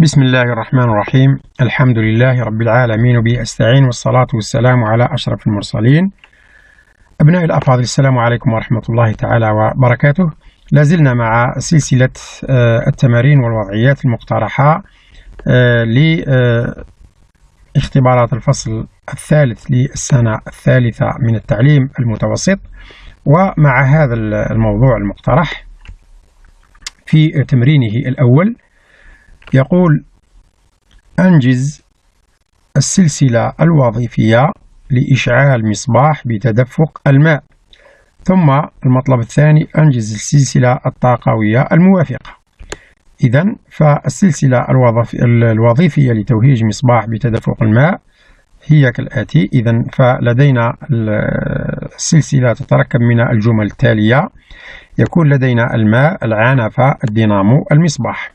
بسم الله الرحمن الرحيم. الحمد لله رب العالمين وبه أستعين، والصلاة والسلام على أشرف المرسلين. أبناء الأفاضل، السلام عليكم ورحمة الله تعالى وبركاته. لازلنا مع سلسلة التمارين والوضعيات المقترحة لاختبارات الفصل الثالث للسنة الثالثة من التعليم المتوسط. ومع هذا الموضوع المقترح في تمرينه الأول يقول: أنجز السلسلة الوظيفية لإشعال مصباح بتدفق الماء. ثم المطلب الثاني: أنجز السلسلة الطاقوية الموافقة. إذن فالسلسلة الوظيفية لتوهيج مصباح بتدفق الماء هي كالآتي. إذن فلدينا السلسلة تتركب من الجمل التالية: يكون لدينا الماء، العنفة، الدينامو، المصباح.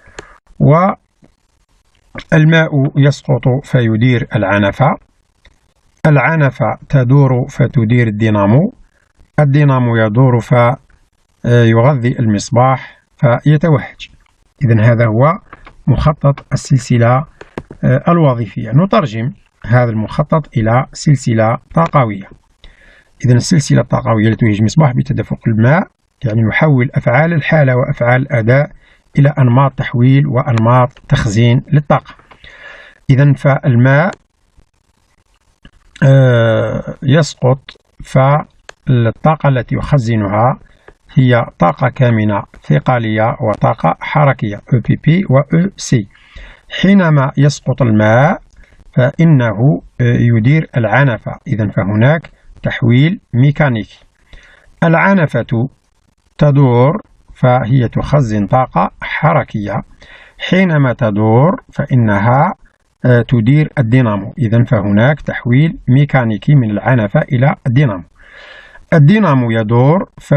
والماء يسقط فيدير العنفة، العنفة تدور فتدير الدينامو، الدينامو يدور فيغذي المصباح فيتوهج. إذن هذا هو مخطط السلسلة الوظيفية. نترجم هذا المخطط إلى سلسلة طاقوية. إذن السلسلة الطاقوية لتوهيج مصباح بتدفق الماء، يعني نحول أفعال الحالة وأفعال الأداء إلى أنماط تحويل وأنماط تخزين للطاقة. إذن فالماء يسقط، فالطاقة التي يخزنها هي طاقة كامنة ثقالية وطاقة حركية EPP و EC. حينما يسقط الماء فإنه يدير العنفة، إذن فهناك تحويل ميكانيكي. العنفة تدور فهي تخزن طاقة حركية، حينما تدور فإنها تدير الدينامو، إذن فهناك تحويل ميكانيكي من العنفة إلى الدينامو. الدينامو يدور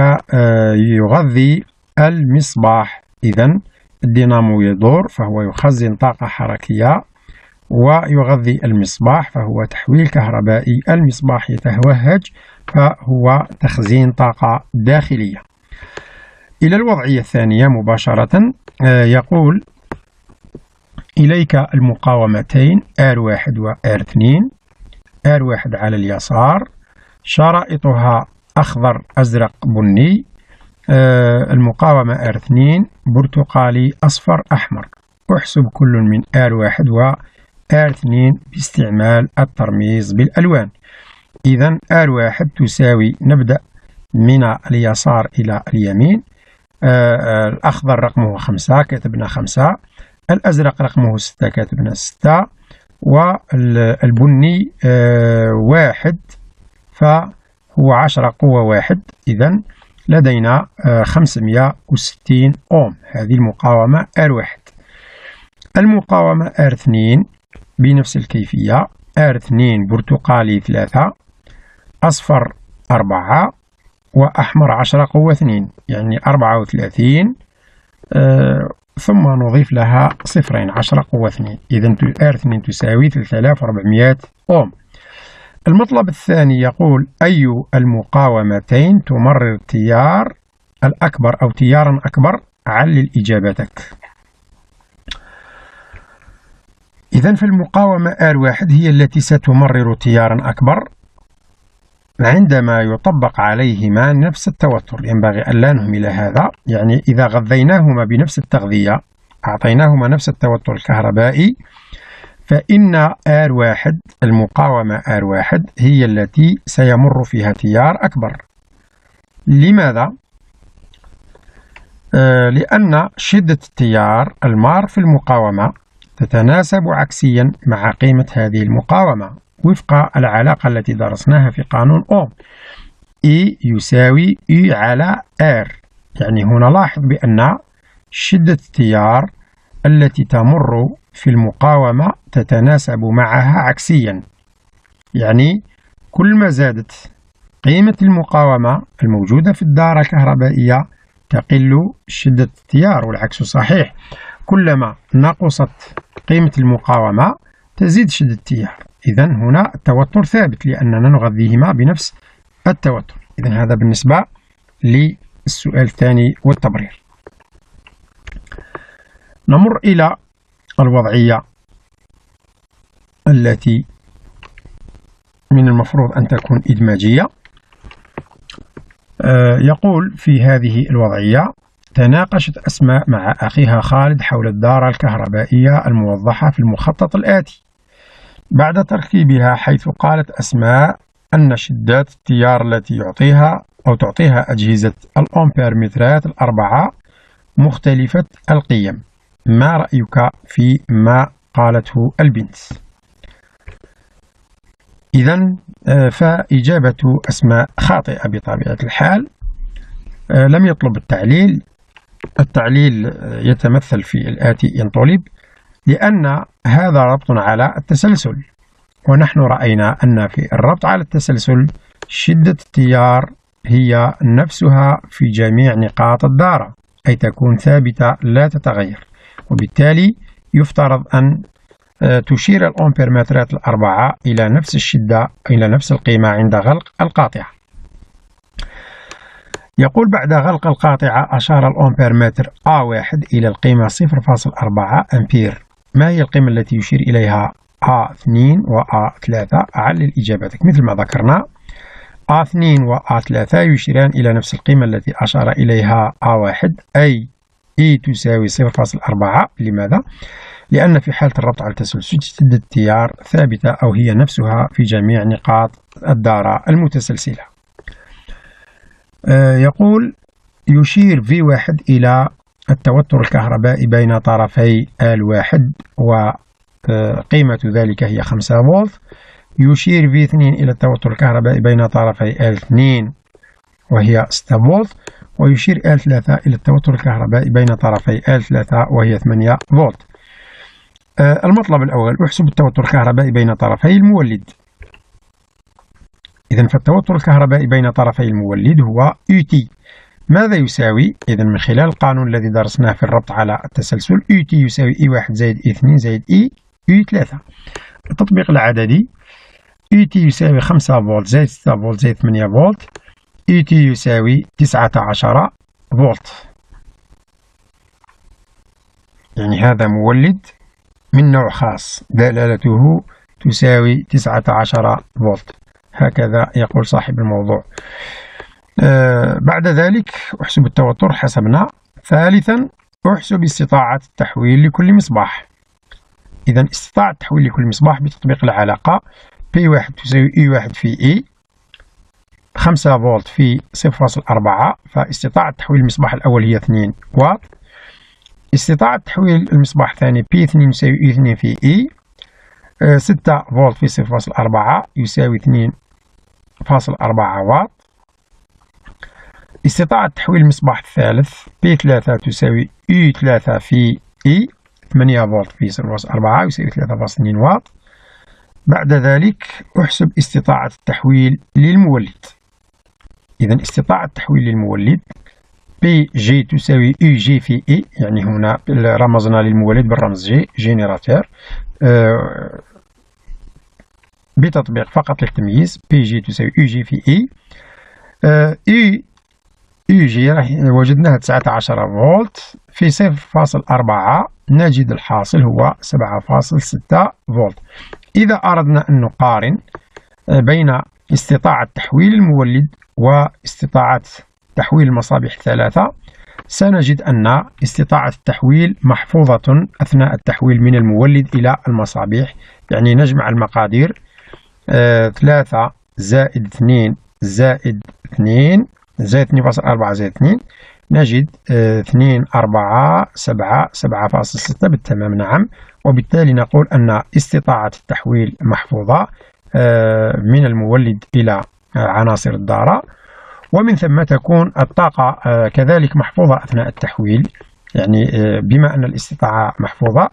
فيغذي المصباح، إذن الدينامو يدور فهو يخزن طاقة حركية ويغذي المصباح، فهو تحويل كهربائي. المصباح يتوهج فهو تخزين طاقة داخلية. إلى الوضعية الثانية مباشرة. يقول: إليك المقاومتين R1 و R2. R1 على اليسار، شرائطها أخضر أزرق بني. المقاومة R2 برتقالي أصفر أحمر. أحسب كل من R1 و R2 باستعمال الترميز بالألوان. إذن R1 تساوي، نبدأ من اليسار إلى اليمين. الأخضر رقمه 5 كتبنا 5، الأزرق رقمه 6 كتبنا 6، والبني 1 فهو 10 قوة 1. إذن لدينا 560 أوم. هذه المقاومة R1. المقاومة R2 بنفس الكيفية. R2 برتقالي 3، أصفر 4، وأحمر 10 قوة 2، يعني 34. ثم نضيف لها صفرين، 10 قوة 2. إذن R2 تساوي 3400 أوم. المطلب الثاني يقول: أي المقاومتين تمرر التيار الأكبر أو تيارا أكبر؟ علل إجابتك. إذن فالمقاومة R1 هي التي ستمرر تيارا أكبر عندما يطبق عليهما نفس التوتر. ينبغي أن لا نهمل هذا، يعني إذا غذيناهما بنفس التغذية، أعطيناهما نفس التوتر الكهربائي، فإن R1 المقاومة R1 هي التي سيمر فيها تيار أكبر. لماذا؟ لأن شدة التيار المار في المقاومة تتناسب عكسيا مع قيمة هذه المقاومة وفق العلاقة التي درسناها في قانون أوم. E يساوي E على R. يعني هنا لاحظ بأن شدة التيار التي تمر في المقاومة تتناسب معها عكسيا، يعني كل ما زادت قيمة المقاومة الموجودة في الدارة الكهربائية تقل شدة التيار، والعكس صحيح. كلما نقصت قيمة المقاومة تزيد شدة التيار. إذن هنا التوتر ثابت لأننا نغذيهما بنفس التوتر. إذن هذا بالنسبة للسؤال الثاني والتبرير. نمر إلى الوضعية التي من المفروض أن تكون إدماجية. يقول في هذه الوضعية: تناقشت أسماء مع أخيها خالد حول الدارة الكهربائية الموضحة في المخطط الآتي. بعد تركيبها، حيث قالت أسماء أن شدات التيار التي تعطيها أجهزة الأمبيرمترات الأربعة مختلفة القيم. ما رأيك في ما قالته البنت؟ إذن فإجابة أسماء خاطئة بطبيعة الحال. لم يطلب التعليل. التعليل يتمثل في الآتي إن طلب، لأن هذا ربط على التسلسل، ونحن رأينا أن في الربط على التسلسل شدة التيار هي نفسها في جميع نقاط الدارة، أي تكون ثابتة لا تتغير، وبالتالي يفترض أن تشير الأمبيرمترات الأربعة إلى نفس الشدة، إلى نفس القيمة عند غلق القاطعة. يقول: بعد غلق القاطعة أشار الأمبيرمتر A1 إلى القيمة 0.4 أمبير. ما هي القيمة التي يشير إليها A2 و A3؟ أعلل إجابتك. مثل ما ذكرنا، A2 و A3 يشيران إلى نفس القيمة التي أشار إليها A1، أي E تساوي 0.4. لماذا؟ لأن في حالة الربط على التسلسل شدة التيار ثابتة، أو هي نفسها في جميع نقاط الدارة المتسلسلة. يقول: يشير V1 إلى التوتر الكهربائي بين طرفي L1 وقيمة ذلك هي 5 فولت. يشير V2 إلى التوتر الكهربائي بين طرفي L2 وهي 6 فولت. ويشير L3 إلى التوتر الكهربائي بين طرفي L3 وهي 8 فولت. المطلب الأول: احسب التوتر الكهربائي بين طرفي المولد. إذن فالتوتر الكهربائي بين طرفي المولد هو UT. ماذا يساوي؟ إذن من خلال القانون الذي درسناه في الربط على التسلسل، UT يساوي E1 زائد E2 زائد E3. التطبيق العددي: UT يساوي 5 فولت زائد 6 فولت زائد 8 فولت. UT يساوي 19 فولت. يعني هذا مولد من نوع خاص دلالته تساوي 19 فولت. هكذا يقول صاحب الموضوع. بعد ذلك أحسب التوتر حسبنا. ثالثا أحسب استطاعة التحويل لكل مصباح. إذا استطاعة التحويل لكل مصباح بتطبيق العلاقة P1 تساوي E1 في E، 5 فولت في 0.4، فاستطاعة تحويل المصباح الأول هي 2 واط. استطاعة تحويل المصباح الثاني P2 يساوي E2 في E، 6 فولت في 0.4 يساوي 2.4 واط. استطاعة تحويل المصباح الثالث P3 تساوي E3 في E، 8 فولت في 0.4 يساوي 3.2 واط. بعد ذلك أحسب استطاعة التحويل للمولد. إذا استطاعة التحويل للمولد PG تساوي UG في E، يعني هنا رمزنا للمولد بالرمز G، جينيراتور، بتطبيق فقط للتمييز PG تساوي UG في E. UG وجدناها 19 فولت في 0.4، نجد الحاصل هو 7.6 فولت. إذا أردنا أن نقارن بين استطاعة تحويل المولد واستطاعة تحويل المصابيح الثلاثة، سنجد أن استطاعة التحويل محفوظة أثناء التحويل من المولد إلى المصابيح. يعني نجمع المقادير، 3 زائد 2 زائد 2 زائد 2.4 زائد 2، نجد 2 4 7 7.6 بالتمام. نعم، وبالتالي نقول أن استطاعة التحويل محفوظة من المولد إلى عناصر الدارة، ومن ثم تكون الطاقة كذلك محفوظة أثناء التحويل. يعني بما أن الاستطاعة محفوظة،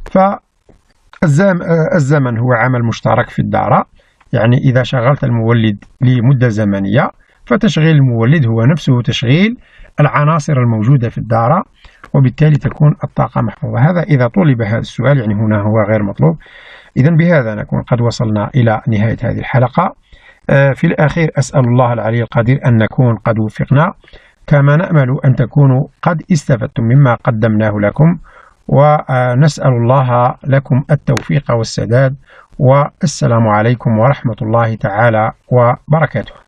فالزمن هو عامل مشترك في الدارة. يعني إذا شغلت المولد لمدة زمنية، فتشغيل المولد هو نفسه تشغيل العناصر الموجودة في الدارة، وبالتالي تكون الطاقة محفوظة. هذا إذا طلب هذا السؤال، يعني هنا هو غير مطلوب. إذن بهذا نكون قد وصلنا إلى نهاية هذه الحلقة. في الأخير أسأل الله العلي القدير أن نكون قد وفقنا، كما نأمل أن تكونوا قد استفدتم مما قدمناه لكم، ونسأل الله لكم التوفيق والسداد، والسلام عليكم ورحمة الله تعالى وبركاته.